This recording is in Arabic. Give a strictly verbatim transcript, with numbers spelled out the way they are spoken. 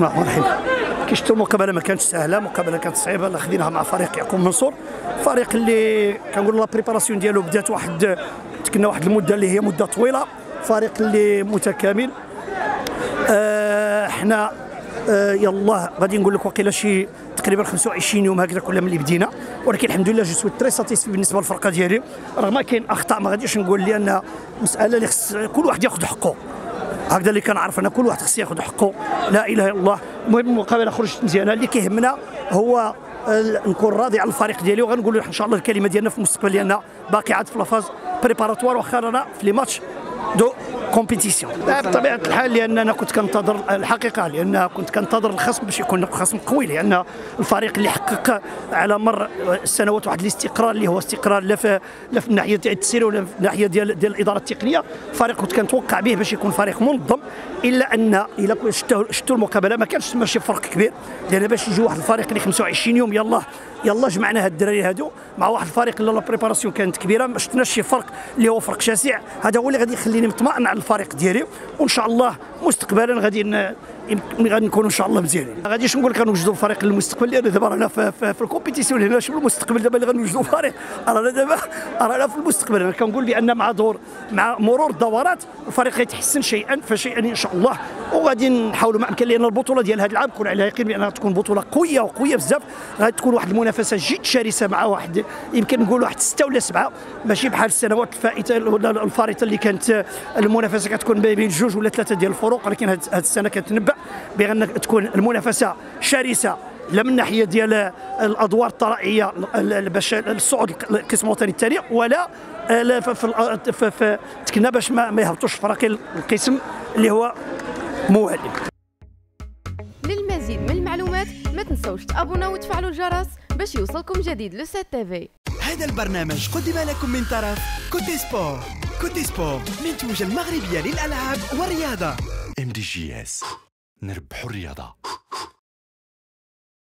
بسم الله الرحمن الرحيم. كي شفتوا المقابله ما كانتش سهله، مقابله كانت صعيبه اللي خديناها مع فريق يعقوب منصور، فريق اللي كنقول لا بريباراسيون ديالو بدات واحد تكنا واحد المده اللي هي مده طويله، فريق اللي متكامل. آه حنا آه يلاه غادي نقول لك واقيلا شي تقريبا خمسة وعشرين يوم هكذا كل ملي بدينا، ولكن الحمد لله جو سوي تري ساتيسفي بالنسبه للفرقه ديالي، رغم كاين اخطاء ما غاديش نقول لان مساله اللي خص كل واحد ياخذ حقه، هكذا اللي كنعرف انا كل واحد خص ياخذ حقه، لا اله الا الله. المهم المقابله خرجت مزيانه، اللي كيهمنا هو نكون راضي على الفريق ديالي، وغنقول ان شاء الله الكلمه ديالنا في المستقبل ديالنا باقي عاد في لافاز بريباراتوار، واخا رانا في لي ماتش دو كومبيتيسيون. بطبيعه الحال لان انا كنت كنتظر الحقيقه، لان كنت كنتظر الخصم باش يكون خصم قوي، لان الفريق اللي حقق على مر السنوات واحد الاستقرار اللي هو استقرار لا في لا في الناحيه ديال التسيير ولا في الناحيه ديال ديال الاداره التقنيه، فريق كنت كنتوقع به باش يكون فريق منظم، الا ان الا شفتوا شفتوا المقابله ما كانش ماشي فرق كبير، لان باش يجي واحد الفريق اللي خمسة وعشرين يوم يلاه يلاه جمعنا هاد الدراري هادو مع واحد الفريق اللي لا بريباراسيون كانت كبيره، ما شفناش شي فرق اللي هو فرق شاسع، هذا هو اللي غادي يخليني مطمئن على الفريق ديالي، وان شاء الله مستقبلا غادي غادي نكونوا ان شاء الله مزيانين. ما غاديش نقول لك غنوجدوا فريق للمستقبل، لان دابا رانا في, في, في الكومبيتيسيون هنا، شوف المستقبل دابا اللي غنوجدوا فريق، رانا دابا رانا في المستقبل. انا كنقول بان مع دور مع مرور الدورات الفريق غيتحسن شيئا فشيئا ان شاء الله، وغادي نحاولوا ما امكن، لان البطوله ديال هذا العام كون على يقين بانها تكون بطوله قويه وقويه بزاف، غادي تكون واحد المنافسه جد شرسه مع واحد يمكن نقولوا واحد سته ولا سبعه، ماشي بحال السنوات الفائته ولا الفارطه اللي كانت المنافسه كتكون بين جوج ولا ثلاثه ديال الفروق، ولكن هذه السنه كتنبأ بان تكون المنافسه شرسه، لا من ناحيه ديال الادوار الطلائعيه باش الصعود القسم الوطني الثاني، ولا في في تكنا باش ما يهبطوش فراقي القسم اللي هو موالي. للمزيد من المعلومات ما تنسوش تابوناو وتفعلوا الجرس باش يوصلكم جديد لو سات تيفي. هذا البرنامج قدم لكم من طرف كوتي سبور. كوتي سبور منتوجة المغربية للألعاب والرياضة. ام دي جي اس، نربحوا الرياضة.